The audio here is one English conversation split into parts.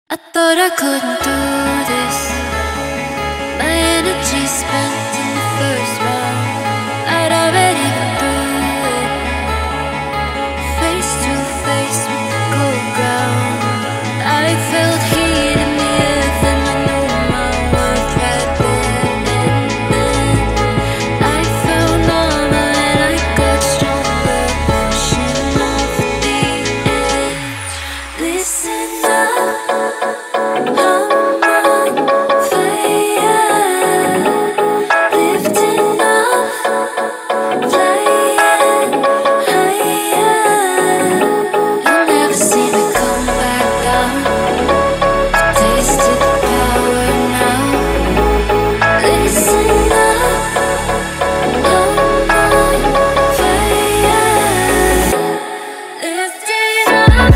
I thought I couldn't do this. My energy spent in the first round. I'd already been through it, face to face with the cold ground. I felt heat in the earth and I knew my worth had been ended. I felt normal and I got stronger, pushing off the edge. Listen up, I'm on fire, lifting up, flying higher. You'll never see me come back down. I've tasted the power now. Listen up, I'm on fire, lifting up.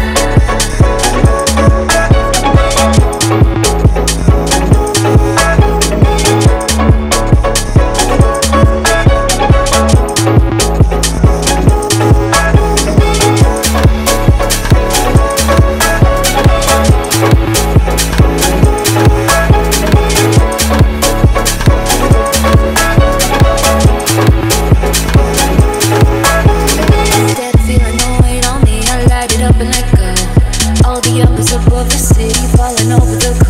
Instead of feeling no weight on me, I light it up and let go. All the embers above the city falling over the